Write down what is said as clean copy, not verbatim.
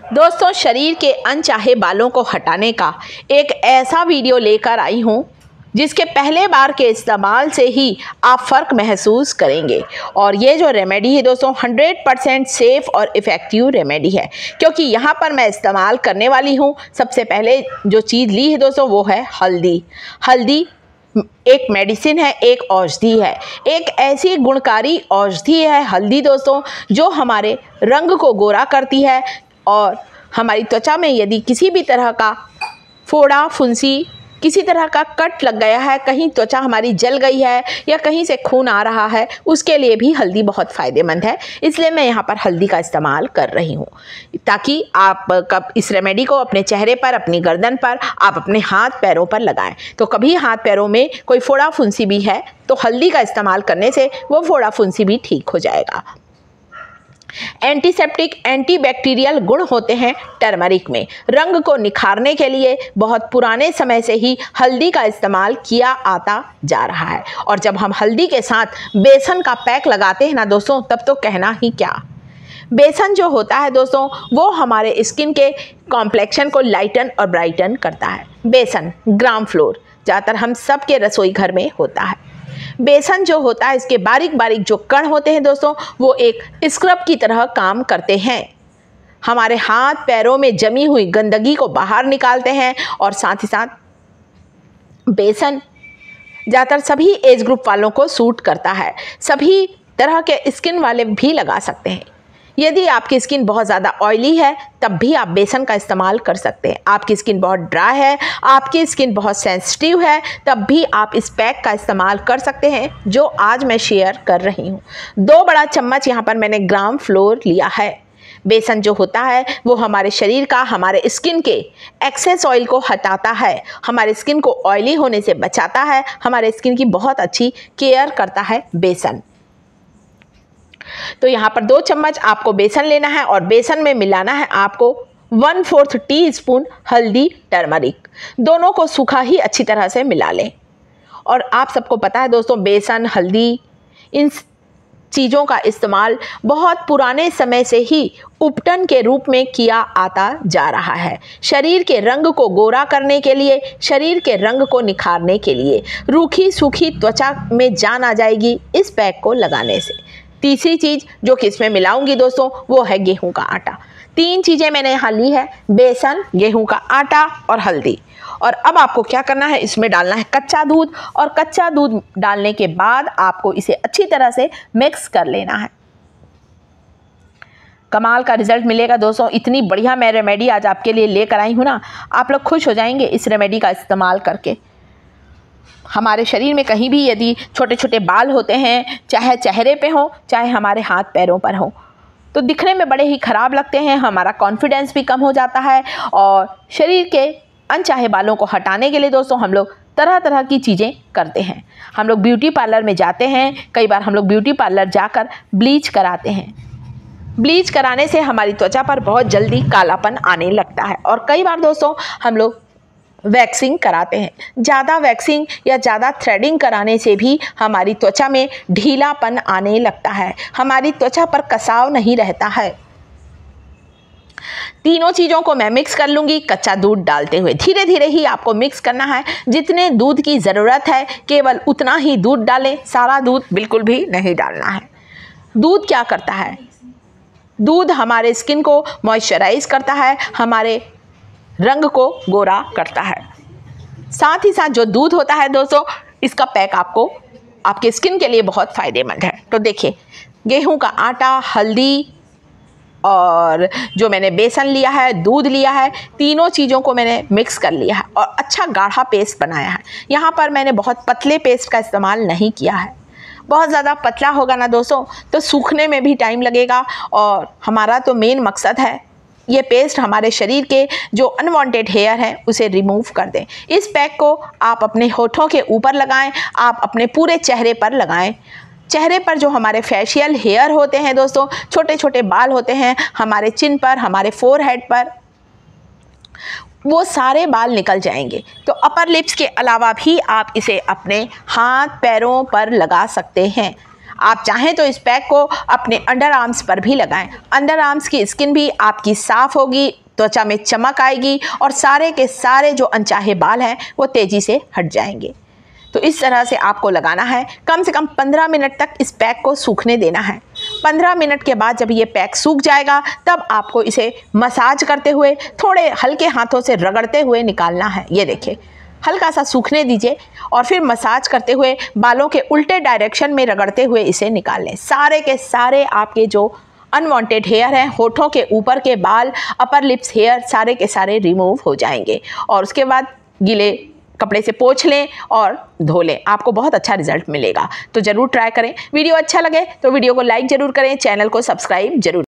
दोस्तों, शरीर के अनचाहे बालों को हटाने का एक ऐसा वीडियो लेकर आई हूँ जिसके पहले बार के इस्तेमाल से ही आप फ़र्क महसूस करेंगे। और ये जो रेमेडी है दोस्तों 100% सेफ़ और इफ़ेक्टिव रेमेडी है, क्योंकि यहाँ पर मैं इस्तेमाल करने वाली हूँ। सबसे पहले जो चीज़ ली है दोस्तों वो है हल्दी। हल्दी एक मेडिसिन है, एक औषधि है, एक ऐसी गुणकारी औषधि है हल्दी दोस्तों, जो हमारे रंग को गोरा करती है। और हमारी त्वचा में यदि किसी भी तरह का फोड़ा, फुंसी, किसी तरह का कट लग गया है, कहीं त्वचा हमारी जल गई है या कहीं से खून आ रहा है, उसके लिए भी हल्दी बहुत फ़ायदेमंद है। इसलिए मैं यहाँ पर हल्दी का इस्तेमाल कर रही हूँ, ताकि आप कब इस रेमेडी को अपने चेहरे पर, अपनी गर्दन पर, आप अपने हाथ पैरों पर लगाएं। तो कभी हाथ पैरों में कोई फोड़ा फुंसी भी है तो हल्दी का इस्तेमाल करने से वो फोड़ा फुंसी भी ठीक हो जाएगा। एंटीसेप्टिक, एंटीबैक्टीरियल गुण होते हैं टर्मरिक में। रंग को निखारने के लिए बहुत पुराने समय से ही हल्दी का इस्तेमाल किया आता जा रहा है। और जब हम हल्दी के साथ बेसन का पैक लगाते हैं ना दोस्तों, तब तो कहना ही क्या। बेसन जो होता है दोस्तों वो हमारे स्किन के कॉम्प्लेक्शन को लाइटन और ब्राइटन करता है। बेसन, ग्राम फ्लोर, ज़्यादातर हम सब के रसोई घर में होता है। बेसन जो होता है, इसके बारीक बारीक जो कण होते हैं दोस्तों, वो एक स्क्रब की तरह काम करते हैं। हमारे हाथ पैरों में जमी हुई गंदगी को बाहर निकालते हैं। और साथ ही साथ बेसन ज़्यादातर सभी एज ग्रुप वालों को सूट करता है, सभी तरह के स्किन वाले भी लगा सकते हैं। यदि आपकी स्किन बहुत ज़्यादा ऑयली है तब भी आप बेसन का इस्तेमाल कर सकते हैं। आपकी स्किन बहुत ड्राई है, आपकी स्किन बहुत सेंसिटिव है, तब भी आप इस पैक का इस्तेमाल कर सकते हैं जो आज मैं शेयर कर रही हूँ। 2 बड़ा चम्मच यहाँ पर मैंने ग्राम फ्लोर लिया है। बेसन जो होता है वो हमारे शरीर का, हमारे स्किन के एक्सेस ऑयल को हटाता है, हमारे स्किन को ऑयली होने से बचाता है, हमारे स्किन की बहुत अच्छी केयर करता है बेसन। तो यहाँ पर 2 चम्मच आपको बेसन लेना है और बेसन में मिलाना है आपको 1/4 टीस्पून हल्दी, टर्मरिक। दोनों को सूखा ही अच्छी तरह से मिला लें। और आप सबको पता है दोस्तों, बेसन, हल्दी, इन चीज़ों का इस्तेमाल बहुत पुराने समय से ही उपटन के रूप में किया आता जा रहा है। शरीर के रंग को गोरा करने के लिए, शरीर के रंग को निखारने के लिए। रूखी सूखी त्वचा में जान आ जाएगी इस पैक को लगाने से। तीसरी चीज़ जो कि इसमें मिलाऊंगी दोस्तों वो है गेहूं का आटा। 3 चीज़ें मैंने यहाँ ली है, बेसन, गेहूं का आटा और हल्दी। और अब आपको क्या करना है, इसमें डालना है कच्चा दूध। और कच्चा दूध डालने के बाद आपको इसे अच्छी तरह से मिक्स कर लेना है। कमाल का रिजल्ट मिलेगा दोस्तों। इतनी बढ़िया मैं रेमेडी आज आपके लिए लेकर आई हूँ ना, आप लोग खुश हो जाएंगे इस रेमेडी का इस्तेमाल करके। हमारे शरीर में कहीं भी यदि छोटे छोटे बाल होते हैं, चाहे चेहरे पे हो, चाहे हमारे हाथ पैरों पर हो, तो दिखने में बड़े ही ख़राब लगते हैं, हमारा कॉन्फिडेंस भी कम हो जाता है। और शरीर के अनचाहे बालों को हटाने के लिए दोस्तों हम लोग तरह तरह की चीज़ें करते हैं। हम लोग ब्यूटी पार्लर में जाते हैं, कई बार हम लोग ब्यूटी पार्लर जाकर ब्लीच कराते हैं। ब्लीच कराने से हमारी त्वचा पर बहुत जल्दी कालापन आने लगता है। और कई बार दोस्तों हम लोग वैक्सिंग कराते हैं। ज़्यादा वैक्सिंग या ज़्यादा थ्रेडिंग कराने से भी हमारी त्वचा में ढीलापन आने लगता है, हमारी त्वचा पर कसाव नहीं रहता है। तीनों चीज़ों को मैं मिक्स कर लूँगी कच्चा दूध डालते हुए। धीरे धीरे ही आपको मिक्स करना है, जितने दूध की ज़रूरत है केवल उतना ही दूध डालें, सारा दूध बिल्कुल भी नहीं डालना है। दूध क्या करता है? दूध हमारे स्किन को मॉइस्चराइज करता है, हमारे रंग को गोरा करता है। साथ ही साथ जो दूध होता है दोस्तों, इसका पैक आपको आपके स्किन के लिए बहुत फ़ायदेमंद है। तो देखिए, गेहूं का आटा, हल्दी और जो मैंने बेसन लिया है, दूध लिया है, तीनों चीज़ों को मैंने मिक्स कर लिया है और अच्छा गाढ़ा पेस्ट बनाया है। यहाँ पर मैंने बहुत पतले पेस्ट का इस्तेमाल नहीं किया है। बहुत ज़्यादा पतला होगा ना दोस्तों तो सूखने में भी टाइम लगेगा। और हमारा तो मेन मकसद है ये पेस्ट हमारे शरीर के जो अनवांटेड हेयर है उसे रिमूव कर दें। इस पैक को आप अपने होठों के ऊपर लगाएं, आप अपने पूरे चेहरे पर लगाएं। चेहरे पर जो हमारे फेशियल हेयर होते हैं दोस्तों, छोटे छोटे बाल होते हैं हमारे चिन पर, हमारे फोरहेड पर, वो सारे बाल निकल जाएंगे। तो अपर लिप्स के अलावा भी आप इसे अपने हाथ पैरों पर लगा सकते हैं। आप चाहें तो इस पैक को अपने अंडर आर्म्स पर भी लगाएं। अंडर आर्म्स की स्किन भी आपकी साफ होगी, त्वचा में चमक आएगी और सारे के सारे जो अनचाहे बाल हैं वो तेज़ी से हट जाएंगे। तो इस तरह से आपको लगाना है। कम से कम 15 मिनट तक इस पैक को सूखने देना है। 15 मिनट के बाद जब ये पैक सूख जाएगा तब आपको इसे मसाज करते हुए, थोड़े हल्के हाथों से रगड़ते हुए निकालना है। ये देखिए, हल्का सा सूखने दीजिए और फिर मसाज करते हुए बालों के उल्टे डायरेक्शन में रगड़ते हुए इसे निकाल लें। सारे के सारे आपके जो अनवांटेड हेयर हैं, होठों के ऊपर के बाल, अपर लिप्स हेयर, सारे के सारे रिमूव हो जाएंगे। और उसके बाद गीले कपड़े से पोंछ लें और धो लें, आपको बहुत अच्छा रिजल्ट मिलेगा। तो ज़रूर ट्राई करें। वीडियो अच्छा लगे तो वीडियो को लाइक ज़रूर करें, चैनल को सब्सक्राइब जरूर